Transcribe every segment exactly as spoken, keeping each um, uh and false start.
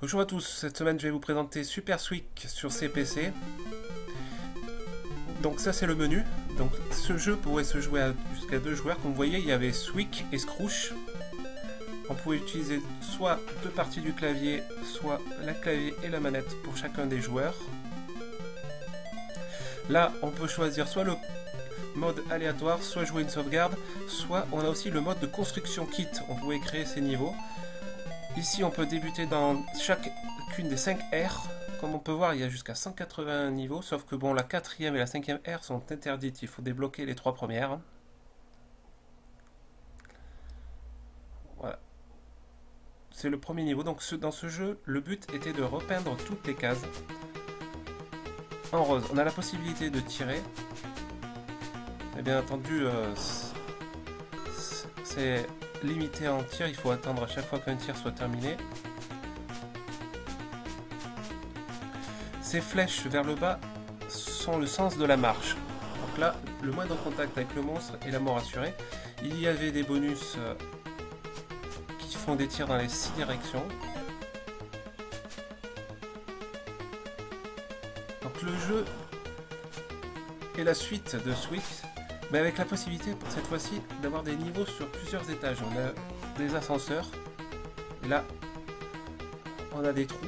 Bonjour à tous, cette semaine je vais vous présenter Super Switch sur C P C. Donc ça c'est le menu. Donc ce jeu pourrait se jouer jusqu'à deux joueurs. Comme vous voyez, il y avait Switch et Scrooge. On pouvait utiliser soit deux parties du clavier, soit la clavier et la manette pour chacun des joueurs. Là, on peut choisir soit le mode aléatoire, soit jouer une sauvegarde, soit on a aussi le mode de construction kit. On pouvait créer ces niveaux. Ici, on peut débuter dans chacune des cinq aires. Comme on peut voir, il y a jusqu'à cent quatre-vingts niveaux, sauf que bon, la quatrième et la cinquième aire sont interdites. Il faut débloquer les trois premières. Voilà. C'est le premier niveau. Donc ce, dans ce jeu, le but était de repeindre toutes les cases en rose. On a la possibilité de tirer. Et bien entendu, euh, c'est limité en tir. Il faut attendre à chaque fois qu'un tir soit terminé. Ces flèches vers le bas sont le sens de la marche. Donc là, le moindre contact avec le monstre est la mort assurée. Il y avait des bonus euh, qui font des tirs dans les six directions. Donc le jeu est la suite de Switch, mais avec la possibilité pour cette fois-ci d'avoir des niveaux sur plusieurs étages. On a des ascenseurs, et là on a des trous.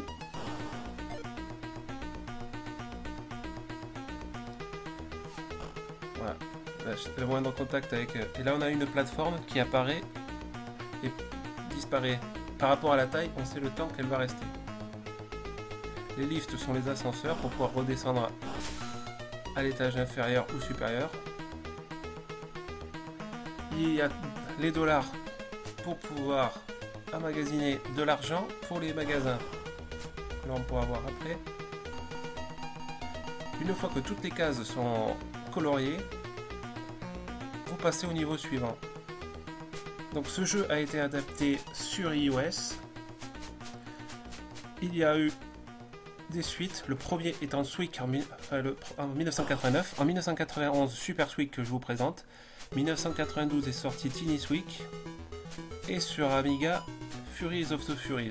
Voilà, le moindre contact avec... Et là on a une plateforme qui apparaît et disparaît. Par rapport à la taille, on sait le temps qu'elle va rester. Les lifts sont les ascenseurs pour pouvoir redescendre à l'étage inférieur ou supérieur. Il y a les dollars pour pouvoir emmagasiner de l'argent pour les magasins. Là on pourra voir après. Une fois que toutes les cases sont coloriées, vous passez au niveau suivant. Donc ce jeu a été adapté sur iOS. Il y a eu des suites, le premier étant Switch en, enfin, le, en mille neuf cent quatre-vingt-neuf, en mille neuf cent quatre-vingt-onze Super Switch que je vous présente, mille neuf cent quatre-vingt-douze est sorti Tiny Switch, et sur Amiga Furies of the Furies.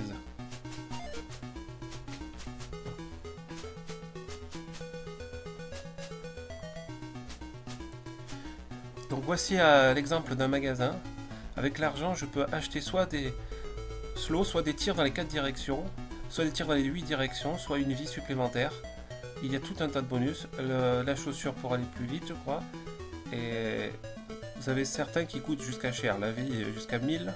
Donc voici euh, l'exemple d'un magasin. Avec l'argent, je peux acheter soit des slows, soit des tirs dans les quatre directions, soit des tirs dans les huit directions, soit une vie supplémentaire. Il y a tout un tas de bonus. Le, la chaussure pour aller plus vite, je crois. Et vous avez certains qui coûtent jusqu'à cher. La vie jusqu'à mille.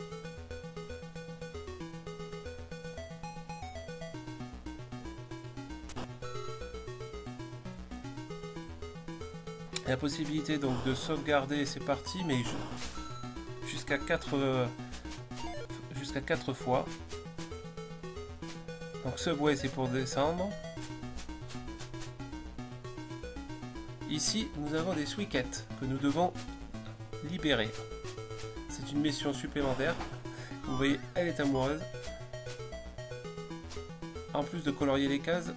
Il y a la possibilité donc de sauvegarder ces parties, mais jusqu'à quatre jusqu'à quatre fois. Donc Subway c'est pour descendre. Ici nous avons des Switchettes que nous devons libérer. C'est une mission supplémentaire. Vous voyez, elle est amoureuse. En plus de colorier les cases.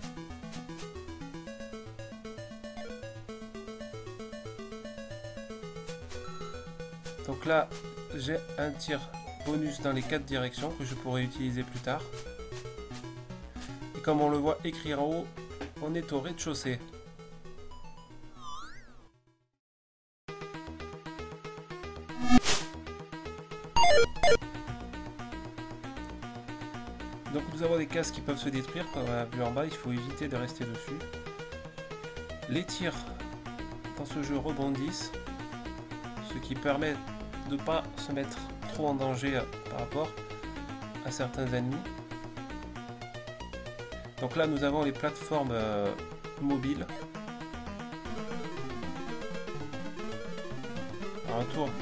Donc là j'ai un tir bonus dans les quatre directions que je pourrais utiliser plus tard. Comme on le voit écrit en haut, on est au rez-de-chaussée. Donc nous avons des cases qui peuvent se détruire, comme on a vu en bas, il faut éviter de rester dessus. Les tirs dans ce jeu rebondissent, ce qui permet de ne pas se mettre trop en danger par rapport à certains ennemis. Donc là nous avons les plateformes euh, mobiles. Alors, un tour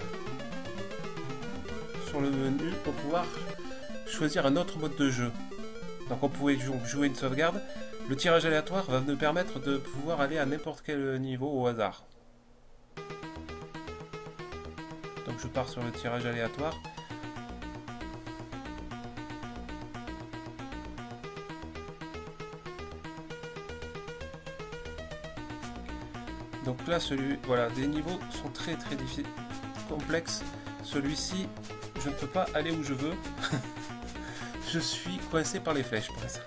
sur le menu pour pouvoir choisir un autre mode de jeu. Donc on pouvait jouer une sauvegarde. Le tirage aléatoire va nous permettre de pouvoir aller à n'importe quel niveau au hasard. Donc je pars sur le tirage aléatoire. Donc là, celui, voilà, des niveaux sont très très difficiles, complexes. Celui-ci, je ne peux pas aller où je veux. je suis coincé par les flèches pour ça.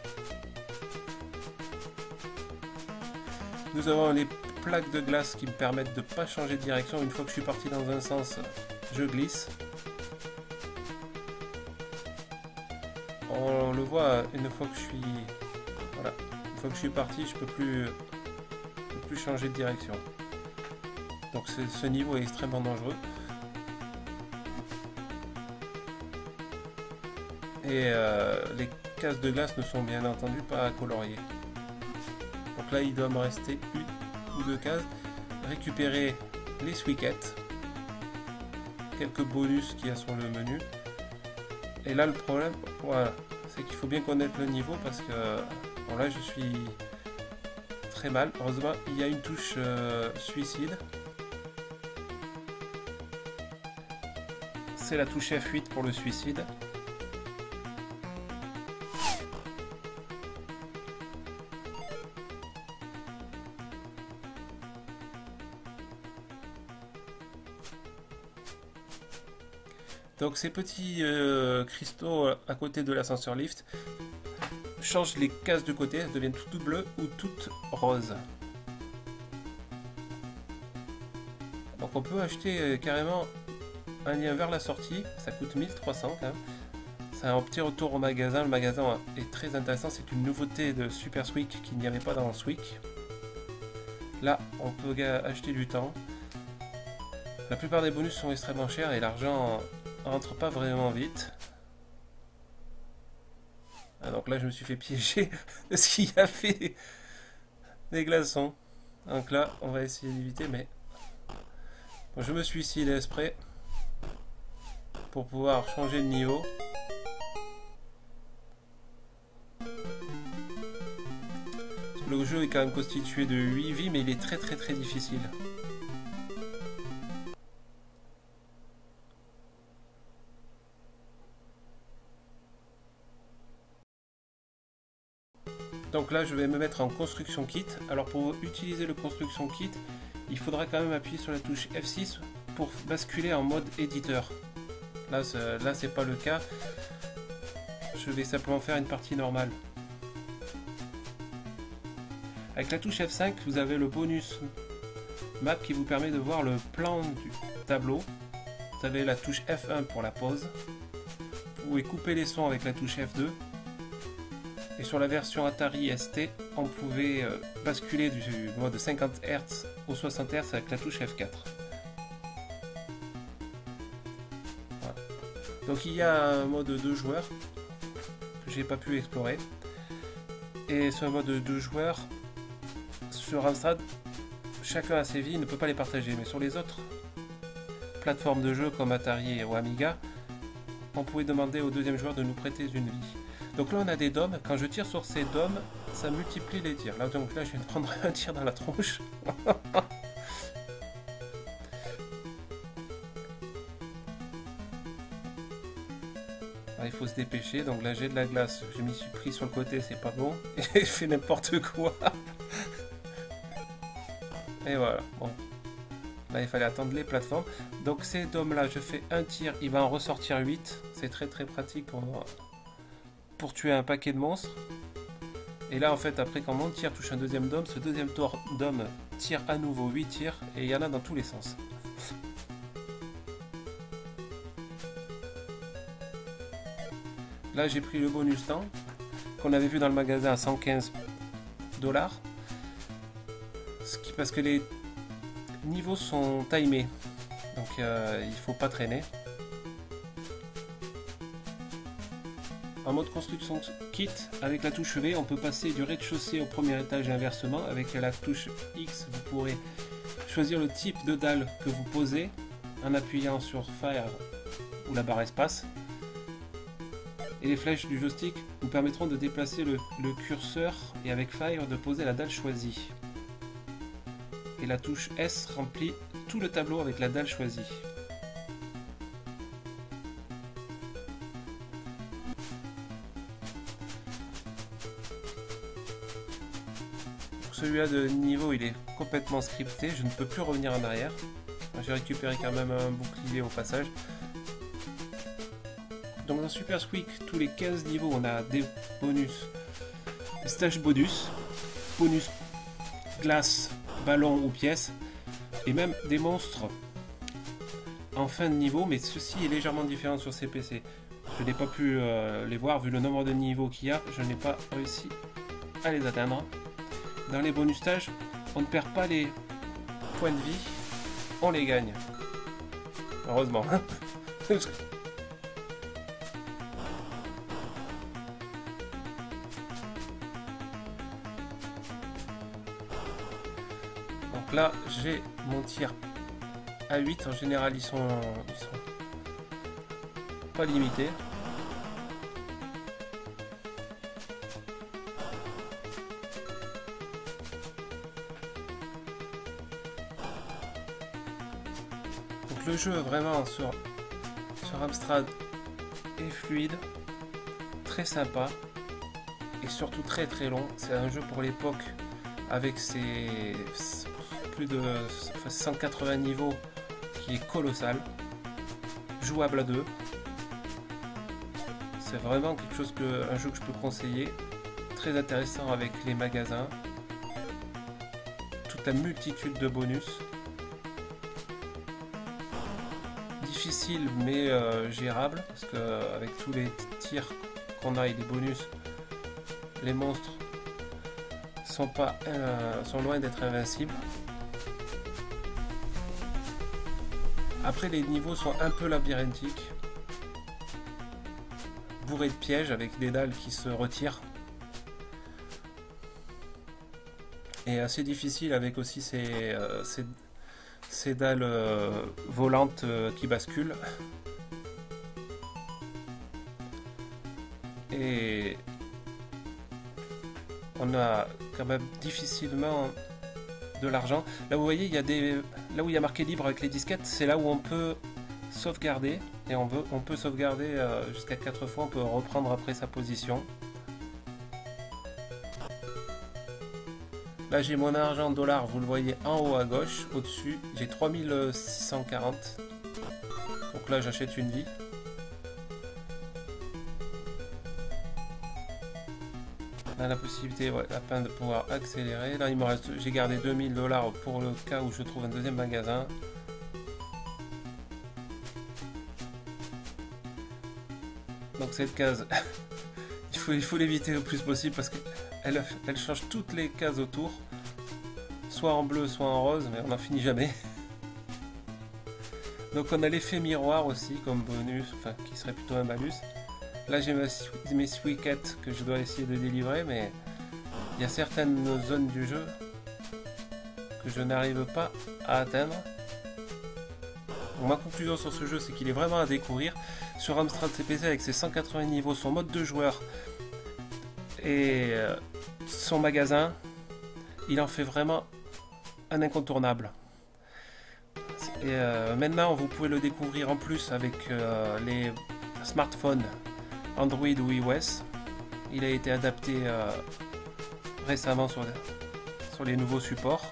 Nous avons les plaques de glace qui me permettent de ne pas changer de direction. Une fois que je suis parti dans un sens, je glisse. On le voit une fois que je suis... Voilà. Une fois que je suis parti, je peux plus, je peux plus changer de direction. Donc ce niveau est extrêmement dangereux. Et euh, les cases de glace ne sont bien entendu pas coloriées. Donc là, il doit me rester une ou deux cases. Récupérer les swickets. Quelques bonus qu'il y a sur le menu. Et là, le problème, voilà, c'est qu'il faut bien connaître le niveau parce que bon, là, je suis très mal. Heureusement, il y a une touche euh, suicide. C'est la touche F huit pour le suicide. Donc ces petits euh, cristaux à côté de l'ascenseur lift changent les cases de côté, elles deviennent toutes bleues ou toutes roses. Donc on peut acheter euh, carrément un lien vers la sortie, ça coûte mille trois cents quand même. C'est un petit retour au magasin, le magasin est très intéressant, c'est une nouveauté de Super Swick qu'il n'y avait pas dans Swick. Là on peut acheter du temps. La plupart des bonus sont extrêmement chers et l'argent rentre pas vraiment vite. Ah, donc là je me suis fait piéger parce qu'il y a fait des, des glaçons. Donc là on va essayer d'éviter, mais bon, je me suicide exprès pour pouvoir changer de niveau. Le jeu est quand même constitué de huit vies, mais il est très très très difficile. Donc là je vais me mettre en construction kit. Alors pour utiliser le construction kit, il faudra quand même appuyer sur la touche F six pour basculer en mode éditeur. Là là c'est pas le cas. Je vais simplement faire une partie normale. Avec la touche F cinq, vous avez le bonus map qui vous permet de voir le plan du tableau. Vous avez la touche F un pour la pause. Vous pouvez couper les sons avec la touche F deux. Et sur la version Atari S T, on pouvait euh, basculer du mode cinquante hertz au soixante hertz avec la touche F quatre. Voilà. Donc il y a un mode deux joueurs que j'ai pas pu explorer. Et ce mode deux joueurs, sur Amstrad, chacun a ses vies, il ne peut pas les partager. Mais sur les autres plateformes de jeu comme Atari ou Amiga, on pouvait demander au deuxième joueur de nous prêter une vie. Donc là on a des dômes, quand je tire sur ces dômes, ça multiplie les tirs. Là donc là je viens de prendre un tir dans la tronche. Alors, il faut se dépêcher, donc là j'ai de la glace, je m'y suis pris sur le côté, c'est pas bon. Et j'ai fait n'importe quoi. Et voilà, bon. Là il fallait attendre les plateformes. Donc ces dômes là, je fais un tir, il va en ressortir huit. C'est très très pratique pour moi. Pour tuer un paquet de monstres. Et là en fait après quand mon tir touche un deuxième dôme, ce deuxième dôme tire à nouveau huit tirs et il y en a dans tous les sens. Là j'ai pris le bonus temps qu'on avait vu dans le magasin à cent quinze dollars. Parce que les niveaux sont timés. Donc euh, il faut pas traîner. En mode construction kit, avec la touche V, on peut passer du rez-de-chaussée au premier étage inversement. Avec la touche X, vous pourrez choisir le type de dalle que vous posez en appuyant sur Fire ou la barre espace. Et les flèches du joystick vous permettront de déplacer le, le curseur et avec Fire de poser la dalle choisie. Et la touche S remplit tout le tableau avec la dalle choisie. Celui-là de niveau il est complètement scripté, je ne peux plus revenir en arrière. J'ai récupéré quand même un bouclier au passage. Donc dans Super Squeak, tous les quinze niveaux, on a des bonus, des stages bonus, bonus glace, ballon ou pièce, et même des monstres en fin de niveau, mais ceci est légèrement différent sur C P C. Je n'ai pas pu euh, les voir, vu le nombre de niveaux qu'il y a, je n'ai pas réussi à les atteindre. Dans les bonus stages, on ne perd pas les points de vie, on les gagne. Heureusement. Donc là, j'ai mon tir à huit. En général, ils sont, ils sont pas limités. Donc le jeu vraiment sur, sur Amstrad est fluide, très sympa et surtout très très long. C'est un jeu pour l'époque avec ses plus de cent quatre-vingts niveaux qui est colossal, jouable à deux. C'est vraiment quelque chose que un jeu que je peux conseiller, très intéressant avec les magasins, toute la multitude de bonus, difficile mais euh, gérable parce que avec tous les tirs qu'on a et les bonus, les monstres sont pas euh, sont loin d'être invincibles. Après, les niveaux sont un peu labyrinthiques, bourrés de pièges avec des dalles qui se retirent, et assez difficile avec aussi ces, euh, ces, ces dalles euh, volantes euh, qui basculent. Et on a quand même difficilement de l'argent. Là vous voyez, il y a des là où il y a marqué libre avec les disquettes, c'est là où on peut sauvegarder, et on veut on peut sauvegarder euh, jusqu'à quatre fois, on peut reprendre après sa position. Là j'ai mon argent en dollars, vous le voyez en haut à gauche, au-dessus, j'ai trois mille six cent quarante. Donc là j'achète une vie. Là, la possibilité, ouais, la peine de pouvoir accélérer. Là, il me reste, j'ai gardé deux mille dollars pour le cas où je trouve un deuxième magasin. Donc cette case, il faut il faut l'éviter le plus possible parce qu'elle elle change toutes les cases autour, soit en bleu, soit en rose, mais on n'en finit jamais. Donc on a l'effet miroir aussi comme bonus, enfin qui serait plutôt un malus. Là j'ai mes swickets que je dois essayer de délivrer, mais il y a certaines zones du jeu que je n'arrive pas à atteindre. Donc, ma conclusion sur ce jeu, c'est qu'il est vraiment à découvrir. Sur Amstrad C P C avec ses cent quatre-vingts niveaux, son mode de joueur et euh, son magasin, il en fait vraiment un incontournable. Et euh, maintenant vous pouvez le découvrir en plus avec euh, les smartphones Android ou iOS. Il a été adapté euh, récemment sur les, sur les nouveaux supports.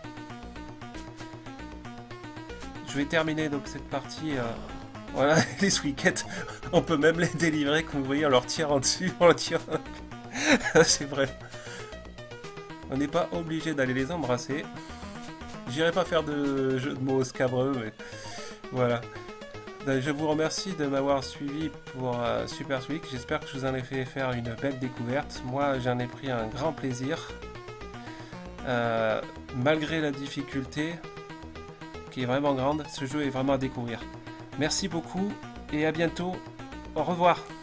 Je vais terminer donc cette partie. Euh, voilà, les swickets, on peut même les délivrer, comme vous voyez, on leur tire en dessus, on leur tire. C'est vrai. On n'est pas obligé d'aller les embrasser. J'irai pas faire de jeu de mots scabreux, mais voilà. Je vous remercie de m'avoir suivi pour euh, Super Squeak. J'espère que je vous en ai fait faire une belle découverte. Moi, j'en ai pris un grand plaisir. Euh, malgré la difficulté, qui est vraiment grande, ce jeu est vraiment à découvrir. Merci beaucoup et à bientôt. Au revoir.